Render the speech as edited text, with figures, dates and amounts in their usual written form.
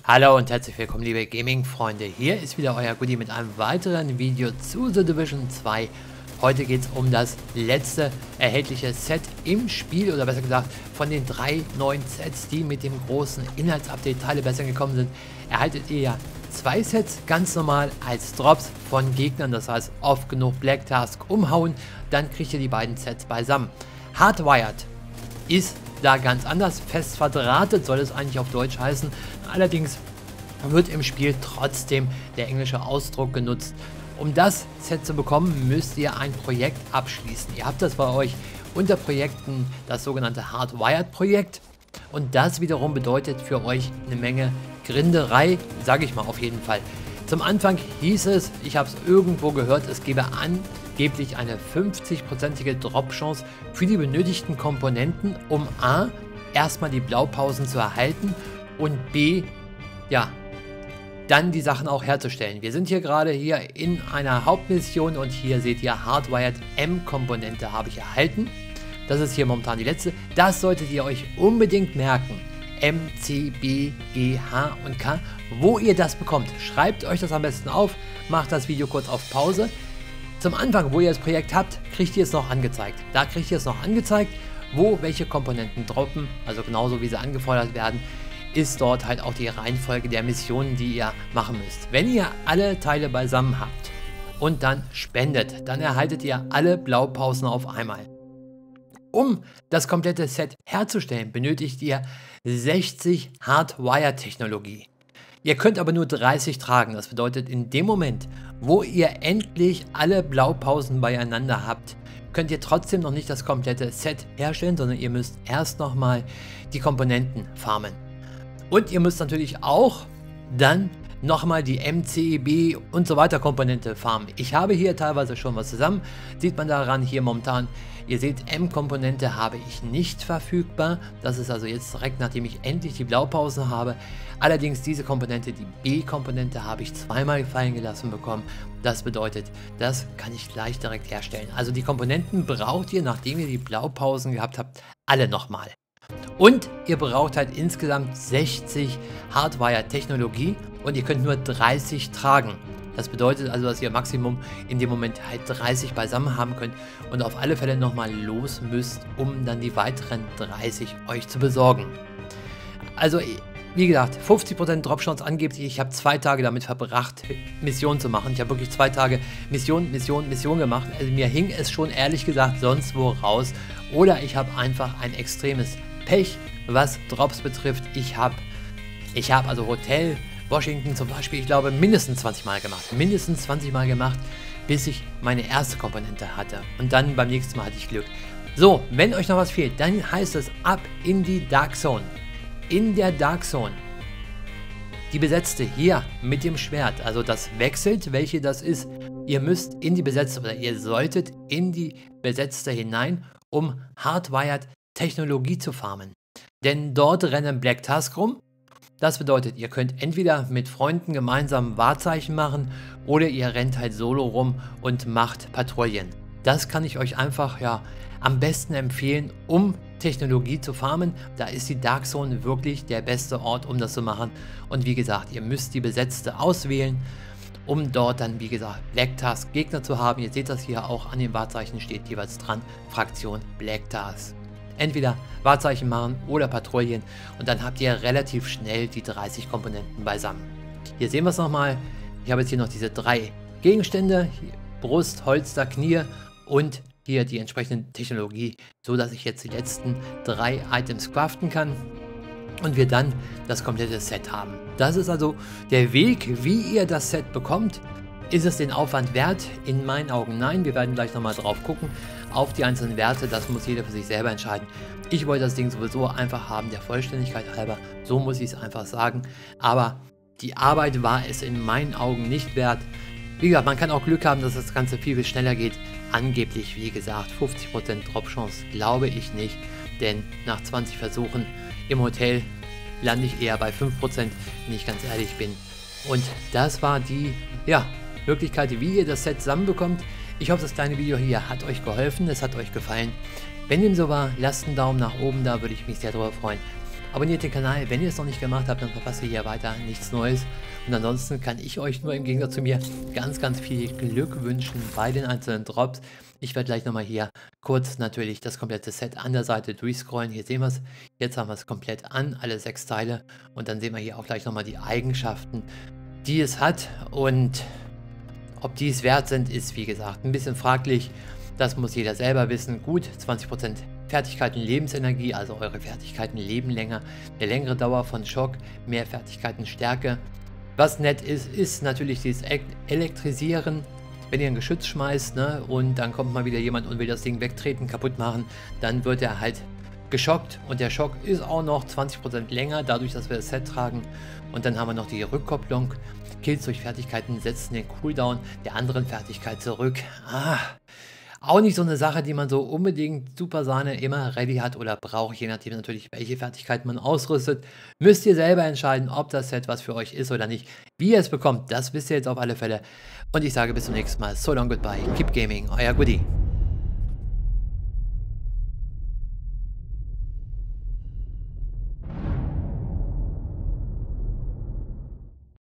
Hallo und herzlich willkommen, liebe Gaming-Freunde. Hier ist wieder euer Goodie mit einem weiteren Video zu The Division 2. Heute geht es um das letzte erhältliche Set im Spiel, oder besser gesagt von den 3 neuen Sets, die mit dem großen Inhaltsupdate Teile besser gekommen sind. Erhaltet ihr ja 2 Sets ganz normal als Drops von Gegnern, das heißt oft genug Black Task umhauen, dann kriegt ihr die beiden Sets beisammen. Hardwired ist da ganz anders, fest verdrahtet soll es eigentlich auf Deutsch heißen, allerdings wird im Spiel trotzdem der englische Ausdruck genutzt. Um das Set zu bekommen, müsst ihr ein Projekt abschließen. Ihr habt das bei euch unter Projekten das sogenannte Hardwired Projekt und das wiederum bedeutet für euch eine Menge Grinderei, sage ich mal auf jeden Fall. Zum Anfang hieß es, ich habe es irgendwo gehört, es gebe angeblich eine 50%ige Drop-Chance für die benötigten Komponenten, um A, erstmal die Blaupausen zu erhalten und B, ja, dann die Sachen auch herzustellen. Wir sind hier gerade in einer Hauptmission und hier seht ihr Hardwired M-Komponente habe ich erhalten. Das ist hier momentan die letzte. Das solltet ihr euch unbedingt merken. M, C, B, G, H und K. Wo ihr das bekommt, schreibt euch das am besten auf, macht das Video kurz auf Pause. Zum Anfang, wo ihr das Projekt habt, kriegt ihr es noch angezeigt. Da kriegt ihr es noch angezeigt, wo welche Komponenten droppen, also genauso wie sie angefordert werden, ist dort halt auch die Reihenfolge der Missionen, die ihr machen müsst. Wenn ihr alle Teile beisammen habt und dann spendet, dann erhaltet ihr alle Blaupausen auf einmal. Um das komplette Set herzustellen, benötigt ihr 60 Hardwire-Technologie. Ihr könnt aber nur 30 tragen. Das bedeutet, in dem Moment, wo ihr endlich alle Blaupausen beieinander habt, könnt ihr trotzdem noch nicht das komplette Set herstellen, sondern ihr müsst erst nochmal die Komponenten farmen. Und ihr müsst natürlich auch dann nochmal die MCB und so weiter Komponente farmen. Ich habe hier teilweise schon was zusammen, sieht man daran hier momentan. Ihr seht, M-Komponente habe ich nicht verfügbar. Das ist also jetzt direkt, nachdem ich endlich die Blaupausen habe. Allerdings diese Komponente, die B-Komponente, habe ich zweimal fallen gelassen bekommen. Das bedeutet, das kann ich gleich direkt herstellen. Also die Komponenten braucht ihr, nachdem ihr die Blaupausen gehabt habt, alle nochmal. Und ihr braucht halt insgesamt 60 Hardwire-Technologie und ihr könnt nur 30 tragen. Das bedeutet also, dass ihr Maximum in dem Moment halt 30 beisammen haben könnt und auf alle Fälle nochmal los müsst, um dann die weiteren 30 euch zu besorgen. Also, wie gesagt, 50% Dropchance angeblich. Ich habe 2 Tage damit verbracht, Missionen zu machen. Ich habe wirklich 2 Tage Mission gemacht. Also mir hing es schon ehrlich gesagt sonst wo raus. Oder ich habe einfach ein extremes Pech, was Drops betrifft. Ich habe also Hotel Washington zum Beispiel, ich glaube, mindestens 20 Mal gemacht. Mindestens 20 Mal gemacht, bis ich meine erste Komponente hatte. Und dann beim nächsten Mal hatte ich Glück. So, wenn euch noch was fehlt, dann heißt es ab in die Dark Zone. In der Dark Zone. Die besetzte hier mit dem Schwert. Also das wechselt, welche das ist. Ihr müsst in die besetzte, oder ihr solltet in die besetzte hinein, um Hardwired Technologie zu farmen. Denn dort rennen Black Task rum. Das bedeutet, ihr könnt entweder mit Freunden gemeinsam Wahrzeichen machen oder ihr rennt halt solo rum und macht Patrouillen. Das kann ich euch einfach am besten empfehlen, um Technologie zu farmen. Da ist die Dark Zone wirklich der beste Ort, um das zu machen. Und wie gesagt, ihr müsst die besetzte auswählen, um dort dann, wie gesagt, Black Task Gegner zu haben. Ihr seht das hier auch an den Wahrzeichen, steht jeweils dran, Fraktion Black Task. Entweder Wahrzeichen machen oder Patrouillen und dann habt ihr relativ schnell die 30 Komponenten beisammen. Hier sehen wir es nochmal. Ich habe jetzt hier noch diese 3 Gegenstände, hier Brust, Holster, Knie und hier die entsprechende Technologie, so dass ich jetzt die letzten 3 Items craften kann und wir dann das komplette Set haben. Das ist also der Weg, wie ihr das Set bekommt. Ist es den Aufwand wert? In meinen Augen nein. Wir werden gleich nochmal drauf gucken. Auf die einzelnen Werte, das muss jeder für sich selber entscheiden. Ich wollte das Ding sowieso einfach haben, der Vollständigkeit halber. So muss ich es einfach sagen. Aber die Arbeit war es in meinen Augen nicht wert. Wie gesagt, man kann auch Glück haben, dass das Ganze viel schneller geht. Angeblich, wie gesagt, 50% Drop-Chance glaube ich nicht. Denn nach 20 Versuchen im Hotel lande ich eher bei 5%, wenn ich ganz ehrlich bin. Und das war die, Möglichkeit, wie ihr das Set zusammenbekommt. Ich hoffe, das kleine Video hier hat euch geholfen, es hat euch gefallen. Wenn dem so war, lasst einen Daumen nach oben da, würde ich mich sehr darüber freuen. Abonniert den Kanal, wenn ihr es noch nicht gemacht habt, dann verpasst ihr hier weiter nichts Neues. Und ansonsten kann ich euch nur im Gegensatz zu mir ganz viel Glück wünschen bei den einzelnen Drops. Ich werde gleich nochmal hier kurz natürlich das komplette Set an der Seite durchscrollen. Hier sehen wir es. Jetzt haben wir es komplett an, alle 6 Teile. Und dann sehen wir hier auch gleich nochmal die Eigenschaften, die es hat. Und ob die es wert sind, ist wie gesagt ein bisschen fraglich. Das muss jeder selber wissen. Gut, 20% Fertigkeiten, Lebensenergie, also eure Fertigkeiten leben länger. Eine längere Dauer von Schock, mehr Fertigkeiten, Stärke. Was nett ist, ist natürlich dieses Elektrisieren. Wenn ihr ein Geschütz schmeißt, ne, und dann kommt mal wieder jemand und will das Ding wegtreten, kaputt machen, dann wird er halt geschockt. Und der Schock ist auch noch 20% länger, dadurch, dass wir das Set tragen. Und dann haben wir noch die Rückkopplung. Kills durch Fertigkeiten setzen den Cooldown der anderen Fertigkeit zurück. Auch nicht so eine Sache, die man so unbedingt Super Sahne immer ready hat oder braucht, je nachdem natürlich, welche Fertigkeiten man ausrüstet. Müsst ihr selber entscheiden, ob das Set was für euch ist oder nicht. Wie ihr es bekommt, das wisst ihr jetzt auf alle Fälle. Und ich sage bis zum nächsten Mal. So long, goodbye, keep gaming, euer Goodie.